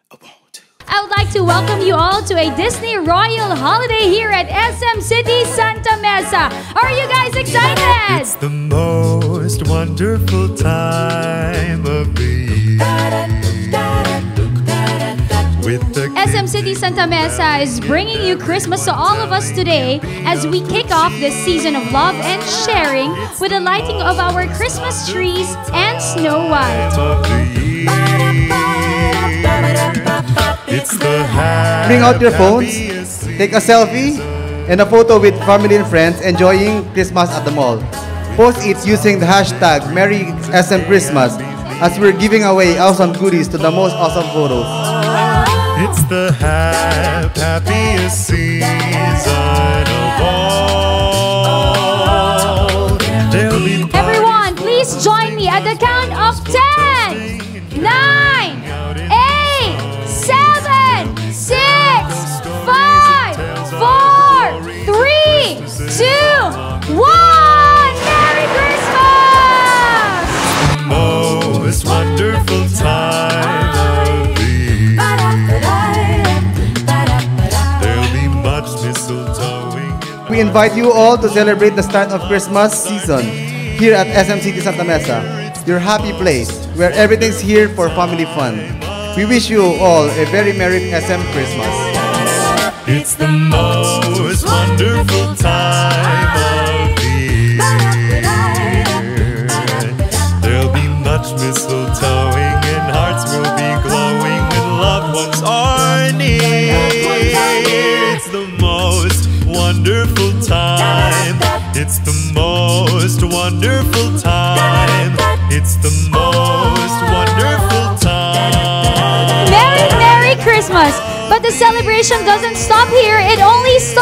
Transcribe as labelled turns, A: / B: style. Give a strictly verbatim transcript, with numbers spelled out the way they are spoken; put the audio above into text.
A: I would like to welcome you all to a Disney Royal holiday here at S M City Santa Mesa. Are you guys excited?
B: It's the most wonderful time of the year. With the
A: S M City Santa Mesa is bringing you Christmas to all of us today as we kick off this season of love and sharing with the lighting of our Christmas trees and Snow White.
B: It's the
C: Bring out your phones, take a selfie and a photo with family and friends enjoying Christmas at the mall. Post it using the hashtag Merry S M Christmas as we're giving away awesome goodies to the most awesome photos.
B: It's the hap happiest season of all. There'll be
A: Everyone, please join me at the count of ten, nine, eight, seven, six, five, four, three, two, one. Merry Christmas!
B: most wonderful time of the year. There'll be much mistletoeing.
C: We invite you all to celebrate the start of Christmas season here at S M City Santa Mesa, your happy place where everything's here for family fun. We wish you all a very Merry S M Christmas.
B: It's the most wonderful time of the year. There'll be much mistletoeing and hearts will be glowing when loved ones are near. It's the most wonderful time. It's the most wonderful time. It's the most wonderful time.
A: Merry, Merry Christmas! But the celebration doesn't stop here, it only